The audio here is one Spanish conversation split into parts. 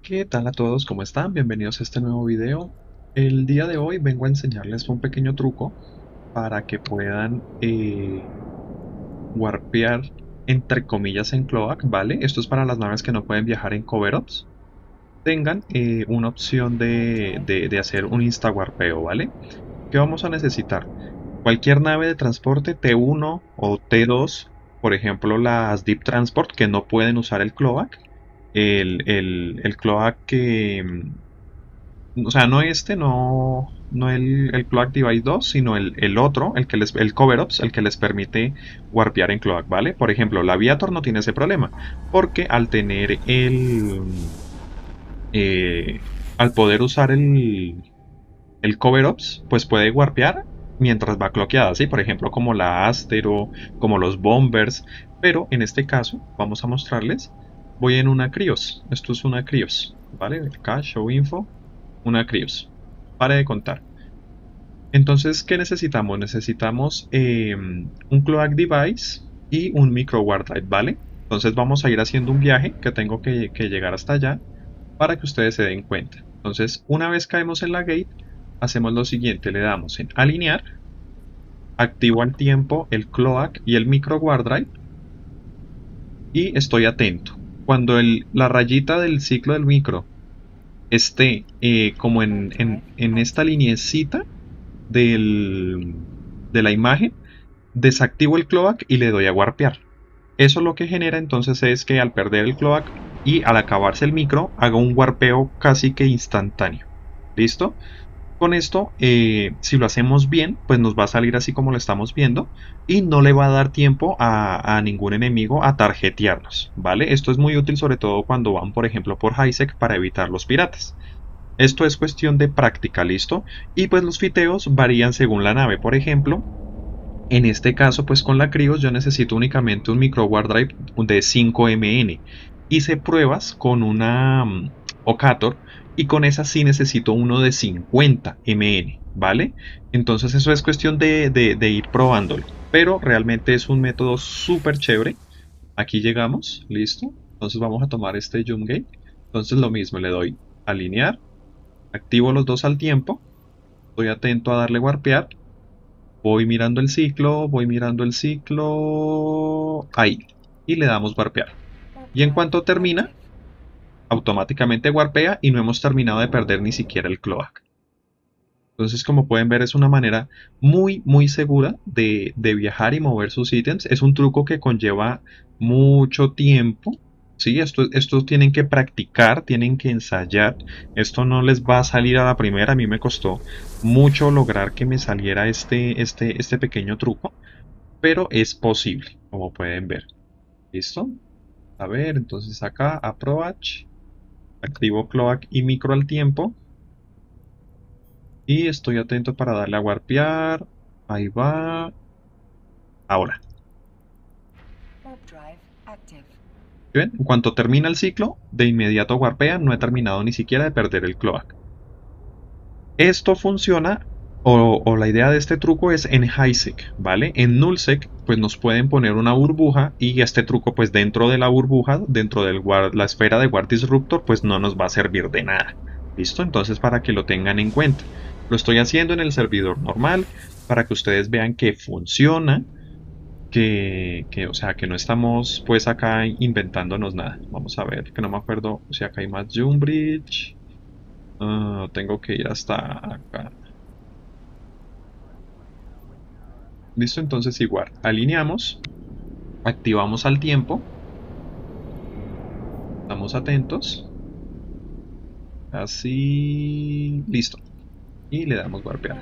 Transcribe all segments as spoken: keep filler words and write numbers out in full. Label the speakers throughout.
Speaker 1: ¿Qué tal a todos? ¿Cómo están? Bienvenidos a este nuevo video. El día de hoy vengo a enseñarles un pequeño truco para que puedan eh, warpear entre comillas en Cloak, ¿vale? Esto es para las naves que no pueden viajar en cover-ups. Tengan eh, una opción de, de, de hacer un insta-warpeo, ¿vale? ¿Qué vamos a necesitar? Cualquier nave de transporte T uno o T dos, por ejemplo las Deep Transport que no pueden usar el Cloak. El, el, el Cloak que... O sea, no este, no, no el, el Cloak Device dos, sino el, el otro, el que les, el Cover-Ups, el que les permite warpear en Cloak, ¿vale? Por ejemplo, la Viator no tiene ese problema, porque al tener el... Eh, al poder usar el, el Cover-Ups, pues puede warpear mientras va cloqueada, ¿sí? Por ejemplo, como la Astero, como los Bombers, pero en este caso, vamos a mostrarles, voy en una Crios, esto es una Crios, ¿vale? Acá, Show Info, una Crios. Pare de contar. Entonces, ¿qué necesitamos? Necesitamos eh, un Cloak Device y un Micro Ward Drive, ¿vale? Entonces vamos a ir haciendo un viaje que tengo que, que llegar hasta allá para que ustedes se den cuenta. Entonces, una vez caemos en la gate, hacemos lo siguiente, le damos en alinear, activo al tiempo el Cloak y el Micro Ward Drive y estoy atento. Cuando el, la rayita del ciclo del micro esté eh, como en, en, en esta lineecita del, de la imagen, desactivo el Cloak y le doy a warpear. Eso lo que genera entonces es que al perder el Cloak y al acabarse el micro, haga un warpeo casi que instantáneo. ¿Listo? Con esto, eh, si lo hacemos bien, pues nos va a salir así como lo estamos viendo y no le va a dar tiempo a, a ningún enemigo a tarjetearnos, ¿vale? Esto es muy útil sobre todo cuando van, por ejemplo, por Highsec para evitar los piratas. Esto es cuestión de práctica, ¿listo? Y pues los fiteos varían según la nave, por ejemplo. En este caso, pues con la Crios yo necesito únicamente un micro ward drive de cinco milímetros. Hice pruebas con una um, Okator y con esa sí necesito uno de cincuenta milímetros, ¿vale? Entonces eso es cuestión de, de, de ir probándolo. Pero realmente es un método súper chévere. Aquí llegamos, listo. Entonces vamos a tomar este Jump Gate. Entonces lo mismo, le doy alinear, activo los dos al tiempo, estoy atento a darle warpear. Voy mirando el ciclo, voy mirando el ciclo, ahí, y le damos warpear. Y en cuanto termina, automáticamente warpea y no hemos terminado de perder ni siquiera el Cloak. Entonces, como pueden ver, es una manera muy, muy segura de, de viajar y mover sus ítems. Es un truco que conlleva mucho tiempo. Sí, esto, esto tienen que practicar, tienen que ensayar. Esto no les va a salir a la primera. A mí me costó mucho lograr que me saliera este, este, este pequeño truco, pero es posible, como pueden ver. ¿Listo? A ver, entonces acá, approach, activo Cloak y micro al tiempo. Y estoy atento para darle a warpear. Ahí va. Ahora. ¿Ven? En cuanto termina el ciclo, de inmediato warpea. No he terminado ni siquiera de perder el Cloak. Esto funciona, o, o la idea de este truco es en Highsec, ¿vale? En Nullsec, pues nos pueden poner una burbuja y este truco, pues dentro de la burbuja, dentro de la esfera de Ward Disruptor, pues no nos va a servir de nada. ¿Listo? Entonces, para que lo tengan en cuenta. Lo estoy haciendo en el servidor normal, para que ustedes vean que funciona. Que, que, o sea, que no estamos pues acá inventándonos nada. Vamos a ver, que no me acuerdo si acá hay más Jump Bridge. Uh, tengo que ir hasta acá. Listo, entonces igual, alineamos, activamos al tiempo, estamos atentos, así, listo, y le damos warpear.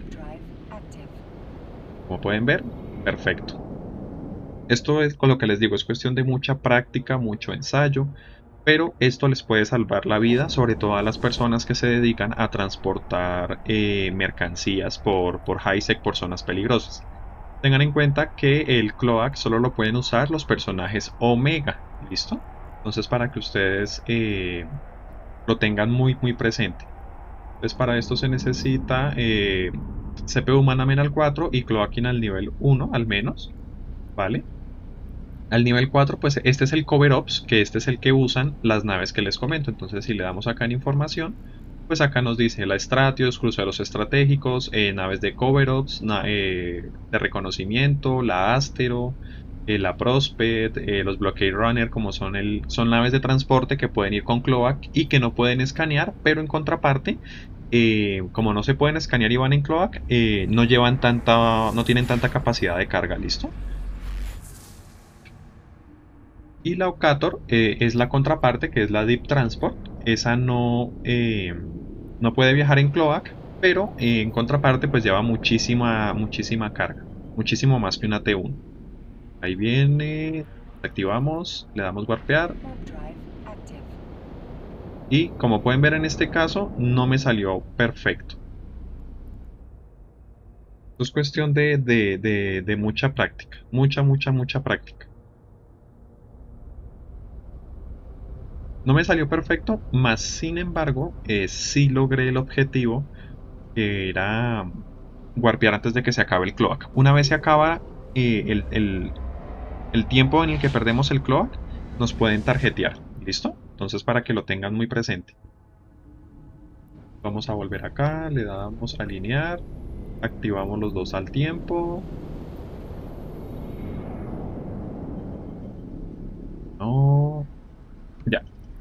Speaker 1: Como pueden ver, perfecto. Esto es con lo que les digo, es cuestión de mucha práctica, mucho ensayo, pero esto les puede salvar la vida, sobre todo a las personas que se dedican a transportar eh, mercancías por, por Highsec, por zonas peligrosas. Tengan en cuenta que el Cloak solo lo pueden usar los personajes Omega, ¿listo? Entonces para que ustedes eh, lo tengan muy muy presente. Entonces para esto se necesita eh, C P U Manamen al cuatro y Cloaking al nivel uno al menos, ¿vale? Al nivel cuatro, pues este es el Cover Ops, que este es el que usan las naves que les comento. Entonces, si le damos acá en información, pues acá nos dice la Stratios, cruceros estratégicos, eh, naves de Cover Ops, na eh, de reconocimiento, la Astero, eh, la Prospect, eh, los Blockade Runner, como son, el, son naves de transporte que pueden ir con Cloak y que no pueden escanear, pero en contraparte, eh, como no se pueden escanear y van en Cloak, eh, no llevan tanta, no tienen tanta capacidad de carga, ¿listo? Y la Ocator eh, es la contraparte, que es la Deep Transport. Esa no, eh, no puede viajar en Cloak, pero eh, en contraparte pues lleva muchísima, muchísima carga. Muchísimo más que una T uno. Ahí viene, activamos, le damos warpear. Y como pueden ver en este caso, no me salió perfecto. Esto es cuestión de, de, de, de mucha práctica. Mucha, mucha, mucha práctica. No me salió perfecto, más sin embargo, eh, sí logré el objetivo, que era warpear antes de que se acabe el cloak. Una vez se acaba eh, el, el, el tiempo en el que perdemos el cloak, nos pueden tarjetear. ¿Listo? Entonces, para que lo tengan muy presente. Vamos a volver acá, le damos a alinear, activamos los dos al tiempo. No. Ya.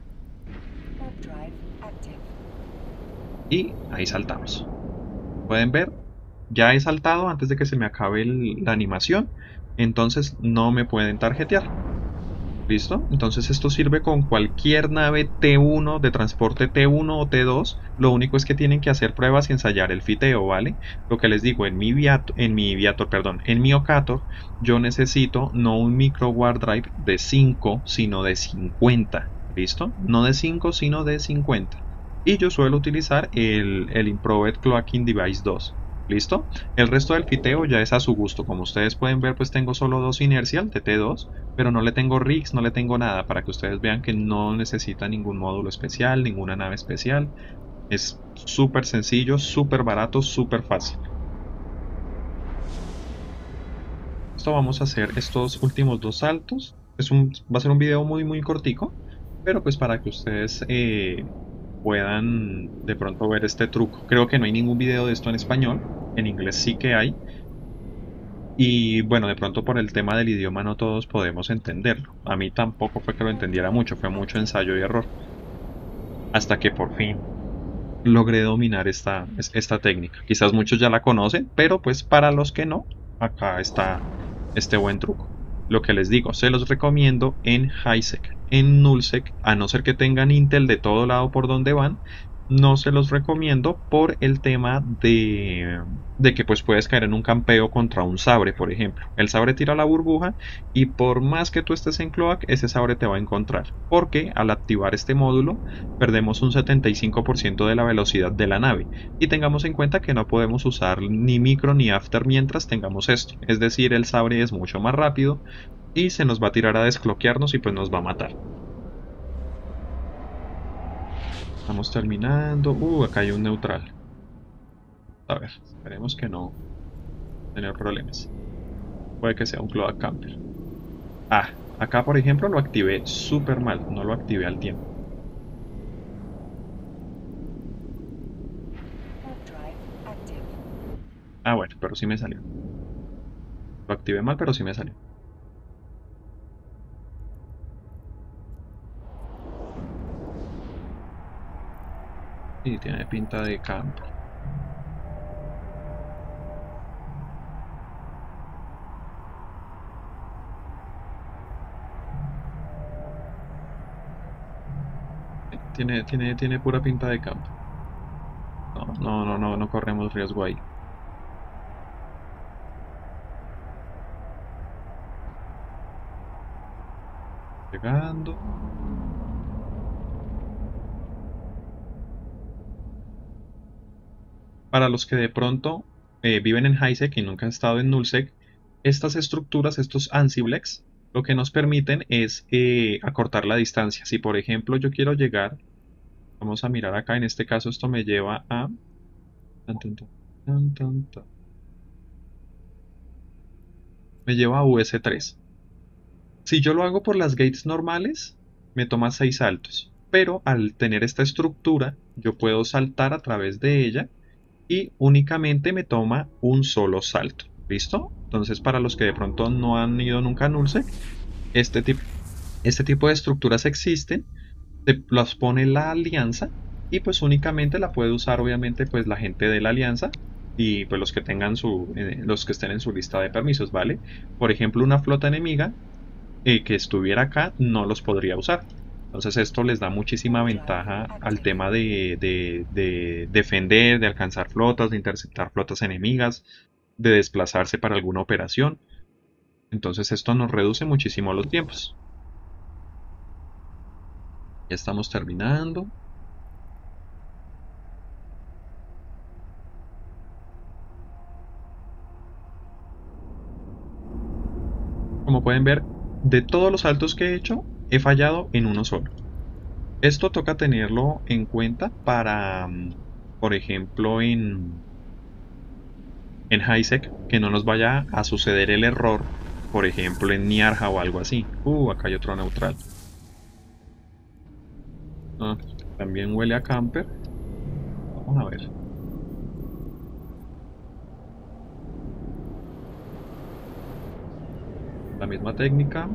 Speaker 1: Y ahí saltamos. Pueden ver, ya he saltado antes de que se me acabe el, la animación, entonces no me pueden tarjetear. ¿Listo? Entonces esto sirve con cualquier nave T uno, de transporte T uno o T dos. Lo único es que tienen que hacer pruebas y ensayar el fiteo, ¿vale? Lo que les digo, en mi Viator, en mi Viator, perdón, en mi Ocator, yo necesito no un micro ward drive de cinco, sino de cincuenta. ¿Listo? No de cinco, sino de cincuenta. Y yo suelo utilizar el, el Improved Cloaking Device dos. ¿Listo? El resto del fiteo ya es a su gusto. Como ustedes pueden ver, pues tengo solo dos inercial de T dos, pero no le tengo rigs, no le tengo nada, para que ustedes vean que no necesita ningún módulo especial, ninguna nave especial. Es súper sencillo, súper barato, súper fácil. Esto vamos a hacer estos últimos dos saltos. Es un, va a ser un video muy muy cortico, pero pues para que ustedes eh, puedan de pronto ver este truco. Creo que no hay ningún video de esto en español, en inglés sí que hay. Y bueno, de pronto por el tema del idioma no todos podemos entenderlo. A mí tampoco fue que lo entendiera mucho, fue mucho ensayo y error. Hasta que por fin logré dominar esta, esta técnica. Quizás muchos ya la conocen, pero pues para los que no, acá está este buen truco. Lo que les digo, se los recomiendo en HiSec. En NullSec, a no ser que tengan Intel de todo lado por donde van, no se los recomiendo por el tema de, de que pues puedes caer en un campeo contra un sabre, por ejemplo. El sabre tira la burbuja y por más que tú estés en Cloak, ese sabre te va a encontrar. Porque al activar este módulo, perdemos un setenta y cinco por ciento de la velocidad de la nave. Y tengamos en cuenta que no podemos usar ni micro ni after mientras tengamos esto. Es decir, el sabre es mucho más rápido y se nos va a tirar a desbloquearnos y pues nos va a matar. Estamos terminando. Uh, acá hay un neutral. A ver, esperemos que no tener problemas. Puede que sea un Cloak Camper. Ah, acá por ejemplo lo activé súper mal. No lo activé al tiempo. Ah, bueno, pero sí me salió. Lo activé mal, pero sí me salió. Y tiene pinta de camper. Tiene, tiene, tiene pura pinta de campo. No, no, no, no, no corremos riesgo ahí. Llegando. Para los que de pronto eh, viven en HiSec y nunca han estado en NullSec, estas estructuras, estos Ansiblex, lo que nos permiten es eh, acortar la distancia. Si por ejemplo yo quiero llegar, vamos a mirar acá, en este caso esto me lleva a... tan, tan, tan, tan, tan, tan. Me lleva a U S tres. Si yo lo hago por las gates normales, me toma seis saltos. Pero al tener esta estructura, yo puedo saltar a través de ella y únicamente me toma un solo salto. ¿Listo? Entonces, para los que de pronto no han ido nunca a Nullsec, este, tip este tipo de estructuras existen, se las pone la alianza y pues únicamente la puede usar obviamente pues la gente de la alianza y pues los que tengan su eh, los que estén en su lista de permisos, ¿vale? Por ejemplo, una flota enemiga eh, que estuviera acá no los podría usar. Entonces esto les da muchísima ventaja al tema de, de, de defender, de alcanzar flotas, de interceptar flotas enemigas, de desplazarse para alguna operación. Entonces esto nos reduce muchísimo los tiempos. Ya estamos terminando. Como pueden ver, de todos los saltos que he hecho, he fallado en uno solo. Esto toca tenerlo en cuenta para, por ejemplo, en, en Highsec, que no nos vaya a suceder el error, por ejemplo, en Niarja o algo así. Uh, acá hay otro neutral. Ah, también huele a camper. Vamos a ver. La misma técnica.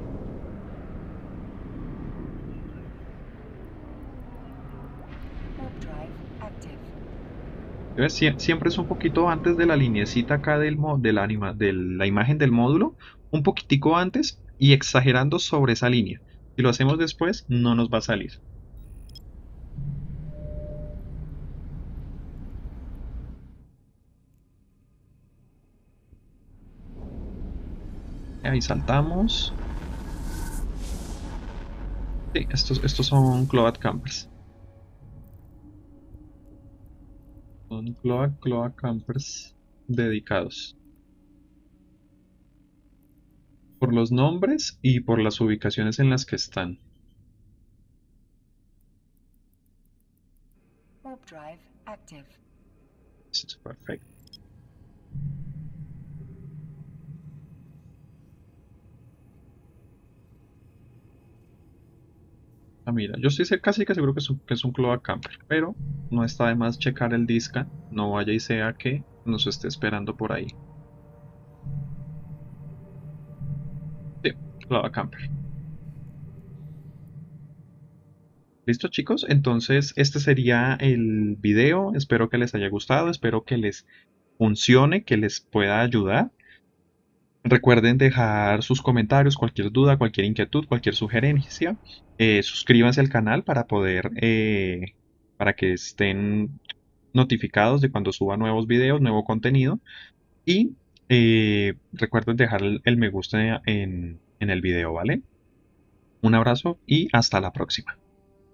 Speaker 1: Siempre es un poquito antes de la linecita acá del, del anima, de la imagen del módulo, un poquitico antes y exagerando sobre esa línea. Si lo hacemos después, no nos va a salir. Ahí saltamos. Sí, estos, estos son Cloak Campers. Son Cloak, Cloak Campers dedicados. Por los nombres y por las ubicaciones en las que están.
Speaker 2: Warp drive active.
Speaker 1: Perfecto. Ah, mira, yo estoy casi que seguro que es un, que es un Cloak Camper, pero no está de más checar el disca, no vaya y sea que nos esté esperando por ahí. Sí, Cloak Camper. Listo, chicos, entonces este sería el video, espero que les haya gustado, espero que les funcione, que les pueda ayudar. Recuerden dejar sus comentarios, cualquier duda, cualquier inquietud, cualquier sugerencia. Eh, suscríbanse al canal para poder, eh, para que estén notificados de cuando suba nuevos videos, nuevo contenido. Y eh, recuerden dejar el, el me gusta en, en el video, ¿vale? Un abrazo y hasta la próxima.